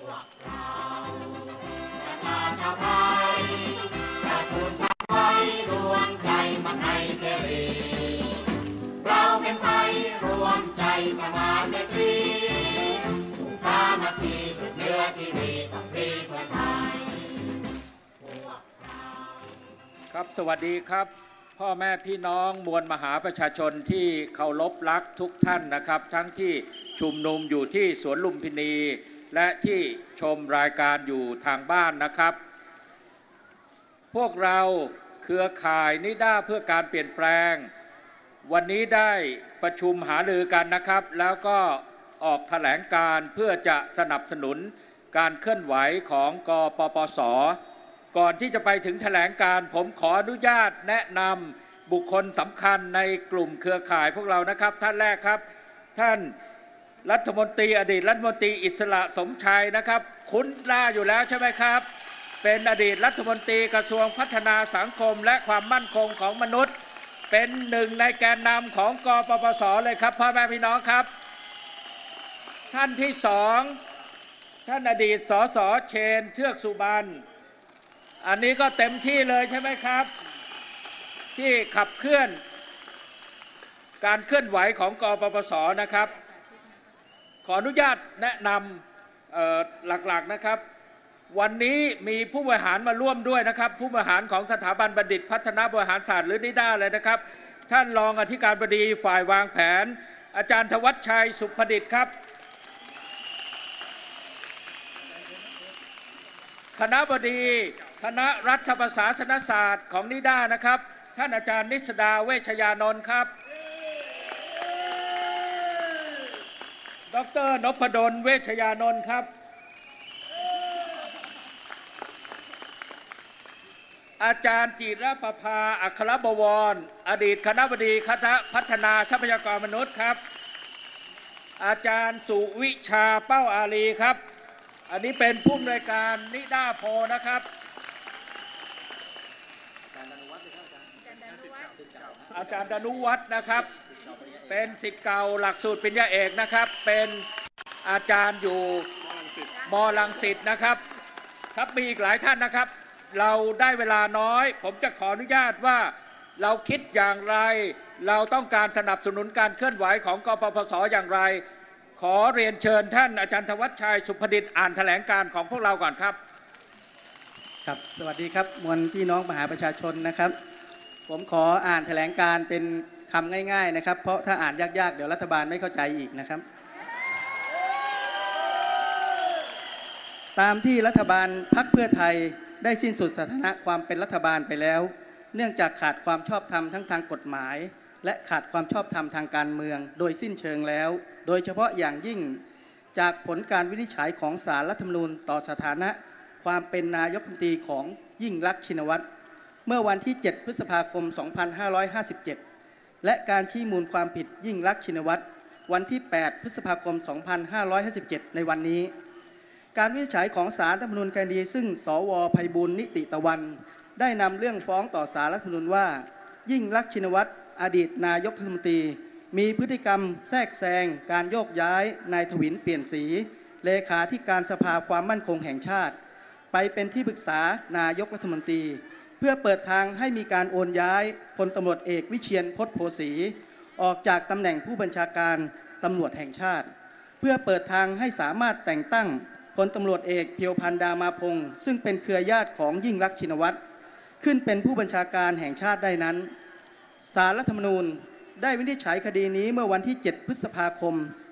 ประชาชาวไทยประชาชนชาวไทยรวมใจมันให้เสรีเราเป็นไทยรวมใจสมานไมตรีทุกสามัคคีลูกเนื้อที่มีต้องปรีเพื่อไทยครับสวัสดีครับพ่อแม่พี่น้องมวลมหาประชาชนที่เคารพรักทุกท่านนะครับทั้งที่ชุมนุมอยู่ที่สวนลุมพินีและที่ชมรายการอยู่ทางบ้านนะครับพวกเราเครือข่ายนิด้าเพื่อการเปลี่ยนแปลงวันนี้ได้ประชุมหารือกันนะครับแล้วก็ออกแถลงการเพื่อจะสนับสนุนการเคลื่อนไหวของกปปส.ก่อนที่จะไปถึงแถลงการผมขออนุญาตแนะนำบุคคลสำคัญในกลุ่มเครือข่ายพวกเรานะครับท่านแรกครับท่านรัฐมนตรีอดีตรัฐมนตรีอิสระสมชัยนะครับคุ้นหน้าอยู่แล้วใช่ไหมครับเป็นอดีตรัฐมนตรีกระทรวงพัฒนาสังคมและความมั่นคงของมนุษย์เป็นหนึ่งในแกนนำของกปปส.เลยครับพ่อแม่พี่น้องครับท่านที่สองท่านอดีตสส.เชนเชือกสุบรรณอันนี้ก็เต็มที่เลยใช่ไหมครับที่ขับเคลื่อนการเคลื่อนไหวของกปปส.นะครับขออนุญาตแนะนำหลักๆนะครับวันนี้มีผู้บริหารมาร่วมด้วยนะครับผู้บริหารของสถาบันบัณฑิตพัฒนาบริหารศาสตร์หรือนิด้าเลยนะครับท่านรองอธิการบดีฝ่ายวางแผนอาจารย์ธวัชชัยสุภดิษฐ์ครับคณบดีคณะรัฐประศาสนศาสตร์ของนิด้านะครับท่านอาจารย์นิสดาเวชยานนท์ครับดร.นพดลเวชยานนท์ครับอาจารย์จิรประภาอัครบวรอดีตคณบดีคณะพัฒนาทรัพยากรมนุษย์ครับอาจารย์สุวิชาเป้าอารีครับอันนี้เป็นผู้อำนวยการนิด้าโพนะครับอาจารย์ดนุวัฒน์นะครับเป็นศิษย์เก่าหลักสูตรปริญญาเอกนะครับเป็นอาจารย์อยู่ม.รังสิตนะครับครับมีอีกหลายท่านนะครับเราได้เวลาน้อยผมจะขออนุญาตว่าเราคิดอย่างไรเราต้องการสนับสนุนการเคลื่อนไหวของกปปส.อย่างไรขอเรียนเชิญท่านอาจารย์ธวัชชัยสุภดิษฐ์อ่านแถลงการของพวกเราก่อนครับครับสวัสดีครับมวลพี่น้องมหาประชาชนนะครับผมขออ่านแถลงการเป็นคำง่ายๆนะครับเพราะถ้าอ่านยากๆเดี๋ยวรัฐบาลไม่เข้าใจอีกนะครับตามที่รัฐบาลพรรคเพื่อไทยได้สิ้นสุดสถานะความเป็นรัฐบาลไปแล้วเนื่องจากขาดความชอบธรรมทั้งทางกฎหมายและขาดความชอบธรรมทางการเมืองโดยสิ้นเชิงแล้วโดยเฉพาะอย่างยิ่งจากผลการวินิจฉัยของศาลรัฐธรรมนูญต่อสถานะความเป็นนายกรัฐมนตรีของยิ่งลักษณ์ชินวัตรเมื่อวันที่7พฤษภาคม2557และการชี้มูลความผิดยิ่งลักษณ์ชินวัตรวันที่8พฤษภาคม2557ในวันนี้การวินิจฉัยของศาลรัฐธรรมนูญคดีซึ่งสว.ไพบูลย์นิติตะวันได้นำเรื่องฟ้องต่อศาลรัฐธรรมนูญว่ายิ่งลักษณ์ชินวัตรอดีตนายกรัฐมนตรีมีพฤติกรรมแทรกแซงการโยกย้ายนายถวิลเปลี่ยนศรีเลขาธิการสภาความมั่นคงแห่งชาติไปเป็นที่ปรึกษานายกรัฐมนตรีเพื่อเปิดทางให้มีการโอนย้ายพลตำรวจเอกวิเชียรพจน์โพสีออกจากตำแหน่งผู้บัญชาการตำรวจแห่งชาติเพื่อเปิดทางให้สามารถแต่งตั้งพลตำรวจเอกเพียวพันธ์ดามาพงศ์ซึ่งเป็นเครือญาติของยิ่งลักษณ์ชินวัตรขึ้นเป็นผู้บัญชาการแห่งชาติได้นั้นศาลรัฐธรรมนูญได้วินิจฉัยคดีนี้เมื่อวันที่7พฤษภาคม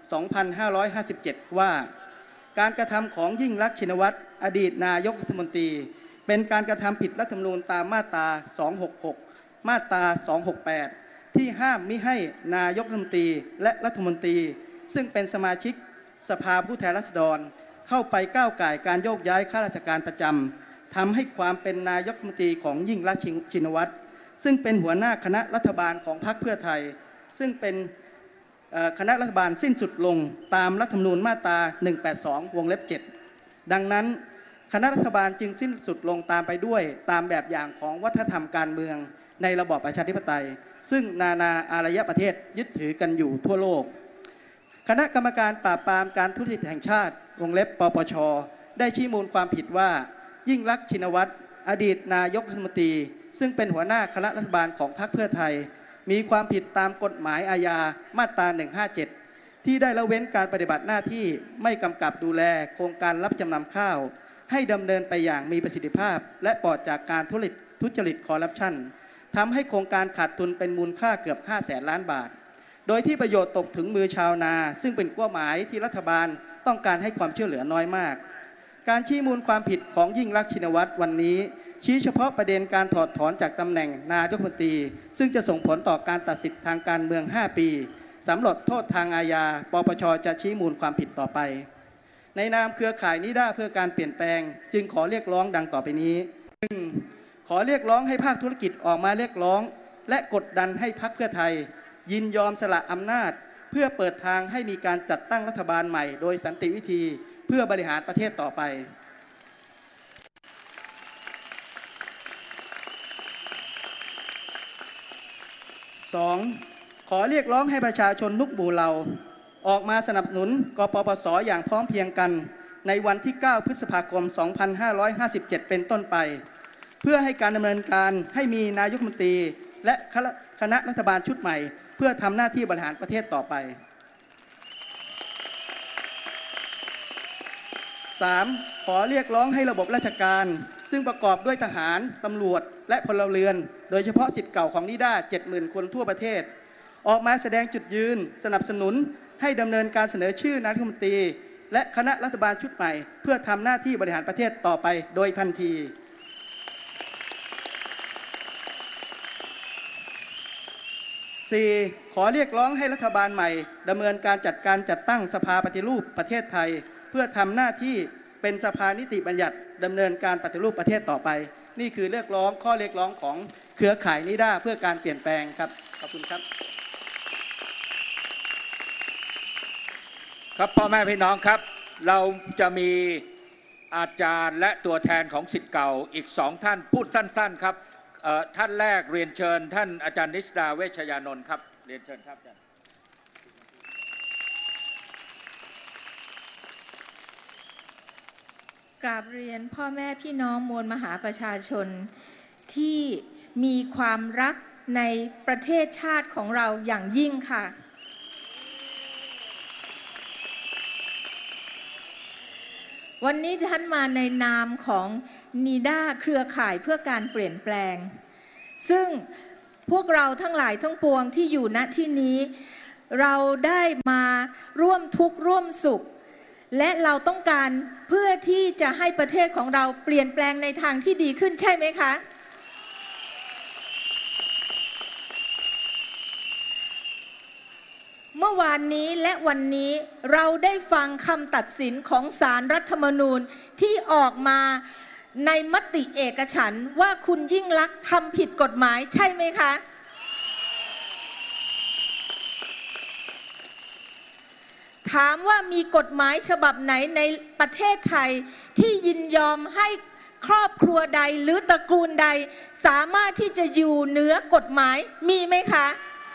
2557ว่าการกระทำของยิ่งลักษณ์ชินวัตรอดีตนายกรัฐมนตรีเป็นการกระทำผิดรัฐธรรมนูญตามมาตรา266มาตรา268ที่ห้ามมิให้นายกรัฐมนตรีและรัฐมนตรีซึ่งเป็นสมาชิกสภาผู้แทนราษฎรเข้าไปก้าวก่ายการโยกย้ายข้าราชการประจำทำให้ความเป็นนายกรัฐมนตรีของยิ่งลักษณ์ชินวัตรซึ่งเป็นหัวหน้าคณะรัฐบาลของพรรคเพื่อไทยซึ่งเป็นคณะรัฐบาลสิ้นสุดลงตามรัฐธรรมนูญมาตรา182วงเล็บ7ดังนั้นคณะรัฐบาลจึงสิ้นสุดลงตามไปด้วยตามแบบอย่างของวัฒนธรรมการเมืองในระบอบประชาธิปไตยซึ่งนานาอารยประเทศยึดถือกันอยู่ทั่วโลกคณะกรรมการปราบปรามการทุจริตแห่งชาติวงเล็บปปชได้ชี้มูลความผิดว่ายิ่งลักษณ์ชินวัตรอดีตนายกรัฐมนตรีซึ่งเป็นหัวหน้าคณะรัฐบาลของพรรคเพื่อไทยมีความผิดตามกฎหมายอาญามาตรา 157 ที่ได้ละเว้นการปฏิบัติหน้าที่ไม่กำกับดูแลโครงการรับจำนำข้าวให้ดำเนินไปอย่างมีประสิทธิภาพและปลอดจากการทุจริตคอร์รัปชันทำให้โครงการขาดทุนเป็นมูลค่าเกือบ 500,000 ล้านบาทโดยที่ประโยชน์ตกถึงมือชาวนาซึ่งเป็นเป้าหมายที่รัฐบาลต้องการให้ความช่วยเหลือน้อยมากการชี้มูลความผิดของยิ่งลักษณ์ชินวัตรวันนี้ชี้เฉพาะประเด็นการถอดถอนจากตำแหน่งนายกรัฐมนตรีซึ่งจะส่งผลต่อการตัดสิทธิทางการเมือง 5 ปีสำหรับโทษทางอาญาปปช.จะชี้มูลความผิดต่อไปในนามเครือข่ายนิด้าเพื่อการเปลี่ยนแปลงจึงขอเรียกร้องดังต่อไปนี้ 1. ขอเรียกร้องให้ภาคธุรกิจออกมาเรียกร้องและกดดันให้พรรคเพื่อไทยยินยอมสละอำนาจเพื่อเปิดทางให้มีการจัดตั้งรัฐบาลใหม่โดยสันติวิธีเพื่อบริหารประเทศต่อไป 2. ขอเรียกร้องให้ประชาชนทุกหมู่เหล่าออกมาสนับสนุนกปปส.อย่างพร้อมเพรียงกันในวันที่ 9 พฤษภาคม 2557 เป็นต้นไปเพื่อให้การดำเนินการให้มีนายกรัฐมนตรีและคณะรัฐบาลชุดใหม่เพื่อทำหน้าที่บริหารประเทศต่อไป 3. ขอเรียกร้องให้ระบบราชการซึ่งประกอบด้วยทหารตำรวจและพลเรือนโดยเฉพาะศิษย์เก่าของนิด้า 70,000 คนทั่วประเทศออกมาแสดงจุดยืนสนับสนุนให้ดำเนินการเสนอชื่อนายกรัฐมนตรีและคณะรัฐบาลชุดใหม่เพื่อทำหน้าที่บริหารประเทศต่อไปโดยทันที 4. ขอเรียกร้องให้รัฐบาลใหม่ดำเนินการจัดตั้งสภาปฏิรูปประเทศไทยเพื่อทำหน้าที่เป็นสภานิติบัญญัติดำเนินการปฏิรูปประเทศต่อไปนี่คือข้อเรียกร้องของเครือข่ายนิด้าเพื่อการเปลี่ยนแปลงครับขอบคุณครับครับพ่อแม่พี่น้องครับเราจะมีอาจารย์และตัวแทนของศิษย์เก่าอีก2ท่านพูดสั้นๆครับท่านแรกเรียนเชิญท่านอาจารย์นิสดาเวชยานนท์ครับเรียนเชิญครับอาจารย์กราบเรียนพ่อแม่พี่น้องมวลมหาประชาชนที่มีความรักในประเทศชาติของเราอย่างยิ่งค่ะวันนี้ท่านมาในนามของนิด้าเครือข่ายเพื่อการเปลี่ยนแปลงซึ่งพวกเราทั้งหลายทั้งปวงที่อยู่ณที่นี้เราได้มาร่วมทุกข์ร่วมสุขและเราต้องการเพื่อที่จะให้ประเทศของเราเปลี่ยนแปลงในทางที่ดีขึ้นใช่ไหมคะเมื่อวานนี้และวันนี้เราได้ฟังคำตัดสินของศาลรัฐธรรมนูญที่ออกมาในมติเอกฉันท์ว่าคุณยิ่งลักษณ์ทำผิดกฎหมายใช่ไหมคะถามว่ามีกฎหมายฉบับไหนในประเทศไทยที่ยินยอมให้ครอบครัวใดหรือตระกูลใดสามารถที่จะอยู่เหนือกฎหมายมีไหมคะ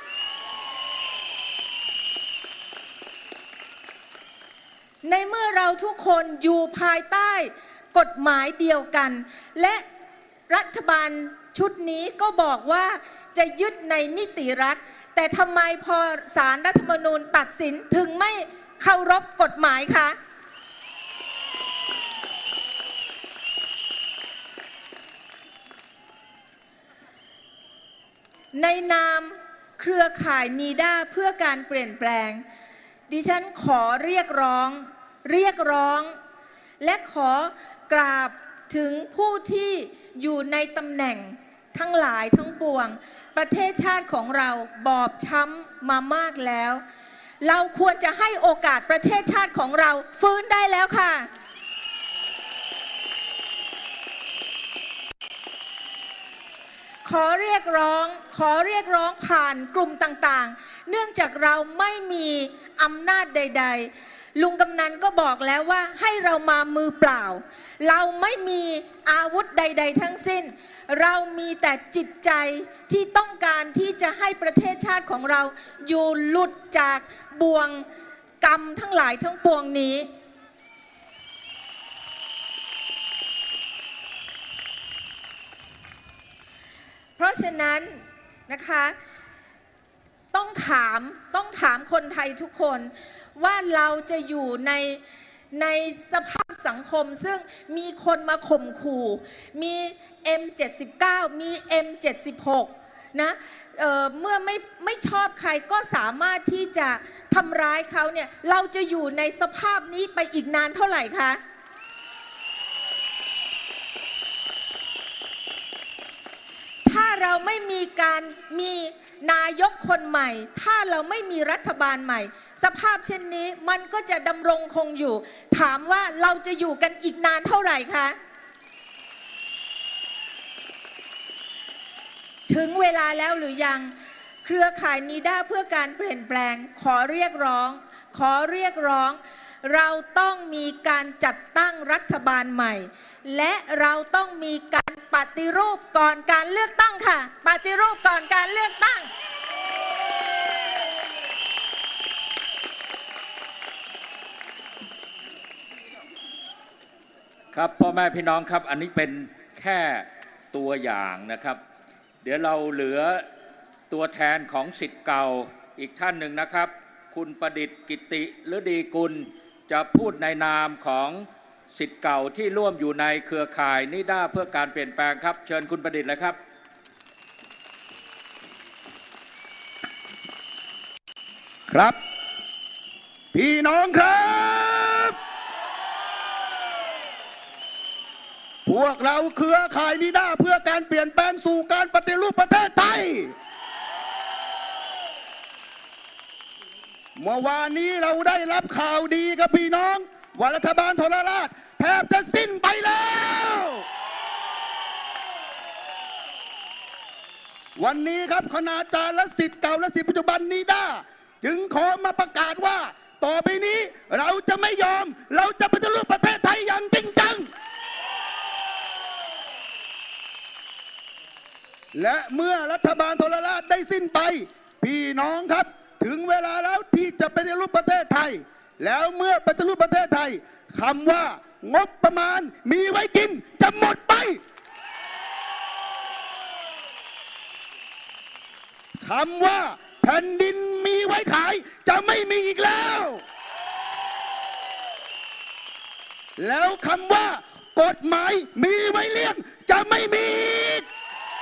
ในเมื่อเราทุกคนอยู่ภายใต้กฎหมายเดียวกันและรัฐบาลชุดนี้ก็บอกว่าจะยึดในนิติรัฐแต่ทำไมพอศาลรัฐธรรมนูญตัดสินถึงไม่เคารพกฎหมายคะในนามเครือข่ายนิด้าเพื่อการเปลี่ยนแปลงดิฉันขอเรียกร้องและขอกราบถึงผู้ที่อยู่ในตำแหน่งทั้งหลายทั้งปวงประเทศชาติของเราบอบช้ำมามากแล้วเราควรจะให้โอกาสประเทศชาติของเราฟื้นได้แล้วค่ะขอเรียกร้องผ่านกลุ่มต่างๆเนื่องจากเราไม่มีอำนาจใดๆลุงกำนันก็บอกแล้วว่าให้เรามามือเปล่าเราไม่มีอาวุธใดๆทั้งสิ้นเรามีแต่จิตใจที่ต้องการที่จะให้ประเทศชาติของเราอยู่หลุดจากบ่วงกรรมทั้งหลายทั้งปวงนี้เพราะฉะนั้นนะคะต้องถามคนไทยทุกคนว่าเราจะอยู่ในสภาพสังคมซึ่งมีคนมาข่มขู่มี M79 มี M76 นะเมื่อไม่ชอบใครก็สามารถที่จะทำร้ายเขาเนี่ยเราจะอยู่ในสภาพนี้ไปอีกนานเท่าไหร่คะถ้าเราไม่มีนายกคนใหม่ถ้าเราไม่มีรัฐบาลใหม่สภาพเช่นนี้มันก็จะดำรงคงอยู่ถามว่าเราจะอยู่กันอีกนานเท่าไหร่คะถึงเวลาแล้วหรือยังเครือข่ายนิด้าเพื่อการเปลี่ยนแปลงขอเรียกร้องเราต้องมีการจัดตั้งรัฐบาลใหม่และเราต้องมีการปฏิรูปก่อนการเลือกตั้งค่ะปฏิรูปก่อนการเลือกตั้งครับพ่อแม่พี่น้องครับอันนี้เป็นแค่ตัวอย่างนะครับเดี๋ยวเราเหลือตัวแทนของศิษย์เก่าอีกท่านหนึ่งนะครับคุณประดิษฐ์กิติฤดีกุลจะพูดในนามของศิษย์เก่าที่ร่วมอยู่ในเครือข่ายนิด้าเพื่อการเปลี่ยนแปลงครับเชิญคุณประดิษฐ์เลยครับครับพี่น้องครับพวกเราเครือข่ายนิด้าเพื่อการเปลี่ยนแปลงสู่การปฏิรูปประเทศไทยเมื่อวานนี้เราได้รับข่าวดีครับพี่น้องว่ารัฐบาลทรราชแทบจะสิ้นไปแล้ววันนี้ครับคณาจารย์และศิษย์เก่าและศิษย์ปัจจุบันนิด้าจึงขอมาประกาศว่าต่อไปนี้เราจะไม่ยอมเราจะปฏิรูปประเทศไทยอย่างจริงจังและเมื่อรัฐบาลทรราชได้สิ้นไปพี่น้องครับถึงเวลาแล้วที่จะปฏิรูปประเทศไทยแล้วเมื่อปฏิรูปประเทศไทยคำว่างบประมาณมีไว้กินจะหมดไปคำว่าแผ่นดินมีไว้ขายจะไม่มีอีกแล้วแล้วคำว่ากฎหมายมีไว้เลี้ยงจะไม่มีอีก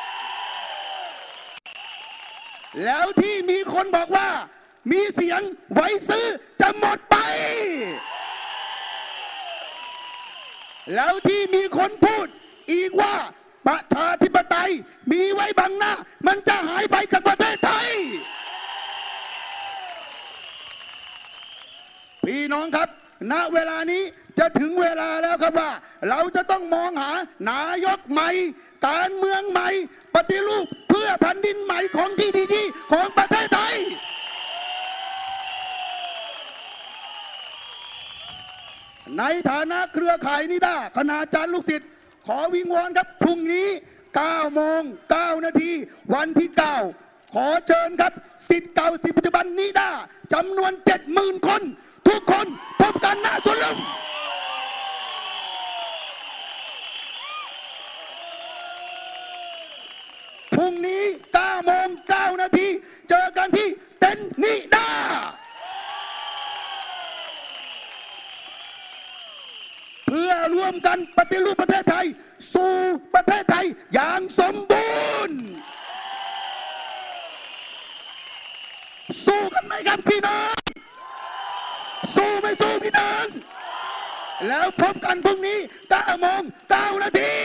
แล้วที่มีคนบอกว่ามีเสียงไว้ซื้อจะหมดไปแล้วที่มีคนพูดอีกว่าประชาธิปไตยมีไว้บังหน้ามันจะหายไปจากประเทศไทยพี่น้องครับณเวลานี้จะถึงเวลาแล้วครับว่าเราจะต้องมองหานายกใหม่การเมืองใหม่ปฏิรูปเพื่อแผ่นดินใหม่ของที่ดีๆของประเทศไทยในฐานะเครือข่ายนิด้าคณาจารย์ลูกศิษย์ขอวิงวอนครับพรุ่งนี้9 โมง 9 นาทีวันที่ 9ขอเชิญครับศิษย์เก่าศิษย์ปัจจุบันนิด้าจำนวน 70,000 คนทุกคนพบกันหน้าสวนลุมพรุ่งนี้9 โมง 9 นาทีเจอกันที่เต็นท์นิด้าเพื่อร่วมกันปฏิรูปประเทศไทยสู่ประเทศไทยอย่างสมบูรณ์สู้กันไหมครับพี่น้องสู้ไม่สู้พี่น้องแล้วพบกันพรุ่งนี้9 โมง 9 นาที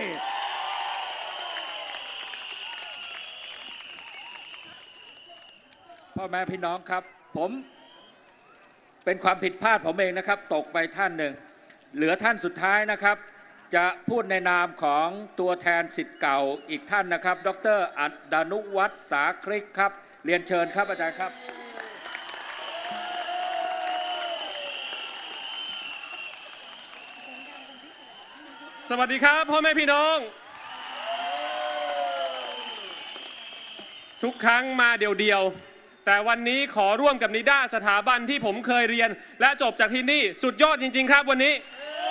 พ่อแม่พี่น้องครับผมเป็นความผิดพลาดผมเองนะครับตกไปท่านหนึ่งเหลือท่านสุดท้ายนะครับจะพูดในนามของตัวแทนศิษย์เก่าอีกท่านนะครับดร.อดานุวัฒน์สาคริกครับเรียนเชิญครับอาจารย์ครับสวัสดีครับพ่อแม่พี่น้องทุกครั้งมาเดี่ยวๆแต่วันนี้ขอร่วมกับนิด้าสถาบันที่ผมเคยเรียนและจบจากที่นี่สุดยอดจริงๆครับวัน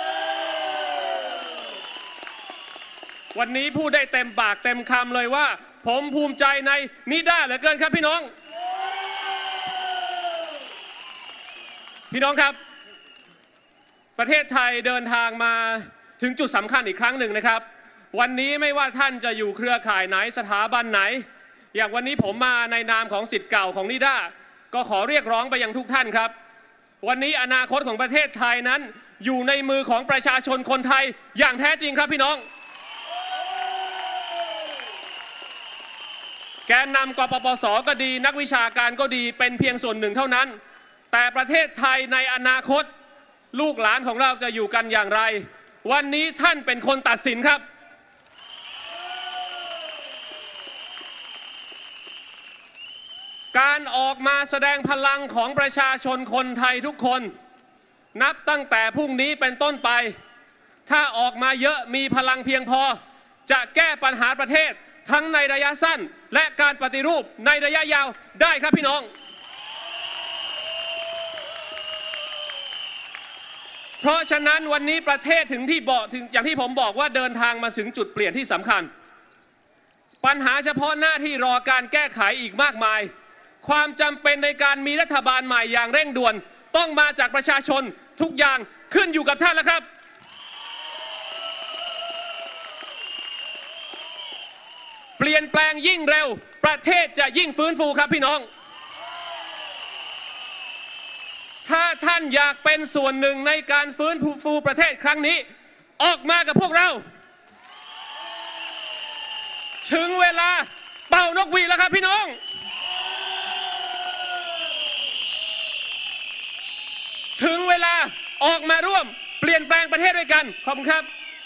นี้พูดได้เต็มปากเต็มคำเลยว่าผมภูมิใจในนิด้าเหลือเกินครับพี่น้องครับประเทศไทยเดินทางมาถึงจุดสำคัญอีกครั้งหนึ่งนะครับวันนี้ไม่ว่าท่านจะอยู่เครือข่ายไหนสถาบันไหนอย่างวันนี้ผมมาในนามของศิษย์เก่าของนิด้าก็ขอเรียกร้องไปยังทุกท่านครับวันนี้อนาคตของประเทศไทยนั้นอยู่ในมือของประชาชนคนไทยอย่างแท้จริงครับพี่น้องแกนนำกปปส.ก็ดีนักวิชาการก็ดีเป็นเพียงส่วนหนึ่งเท่านั้นแต่ประเทศไทยในอนาคตลูกหลานของเราจะอยู่กันอย่างไรวันนี้ท่านเป็นคนตัดสินครับการออกมาแสดงพลังของประชาชนคนไทยทุกคนนับตั้งแต่พรุ่งนี้เป็นต้นไปถ้าออกมาเยอะมีพลังเพียงพอจะแก้ปัญหาประเทศทั้งในระยะสั้นและการปฏิรูปในระยะยาวได้ครับพี่น้องเพราะฉะนั้นวันนี้ประเทศถึงอย่างที่ผมบอกว่าเดินทางมาถึงจุดเปลี่ยนที่สำคัญปัญหาเฉพาะหน้าที่รอการแก้ไขอีกมากมายความจำเป็นในการมีรัฐบาลใหม่อย่างเร่งด่วนต้องมาจากประชาชนทุกอย่างขึ้นอยู่กับท่านแล้วครับเปลี่ยนแปลงยิ่งเร็วประเทศจะยิ่งฟื้นฟูครับพี่น้องถ้าท่านอยากเป็นส่วนหนึ่งในการฟื้นฟูประเทศครั้งนี้ออกมากับพวกเราถึงเวลาเป่านกหวีดแล้วครับพี่น้องถึงเวลาออกมาร่วมเปลี่ยนแปลงประเทศด้วยกันขอบคุณครับ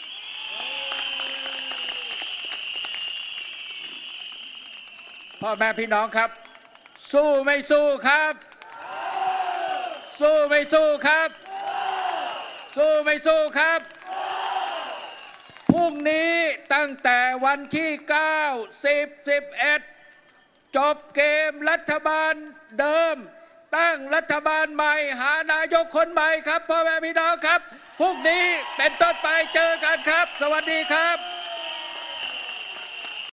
พ่อแม่พี่น้องครับสู้ไม่สู้ครับสู้ไม่สู้ครับสู้ไม่สู้ครับพรุ่งนี้ตั้งแต่วันที่9 10 11จบเกมรัฐบาลเดิมตั้งรัฐบาลใหม่หานายกคนใหม่ครับพ่อแม่พี่น้องครับพรุ่งนี้เป็นต้นไปเจอกันครับสวัสดีครับ